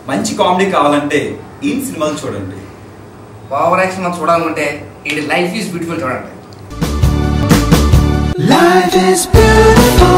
మంచి కామెడీ కావాలంటే ఈ సినిమాలు చూడండి. ఓవర్ యాక్షన్ చూడాలంటే ఇది లైఫ్ ఈజ్ బ్యూటిఫుల్ చూడండి. Life is beautiful.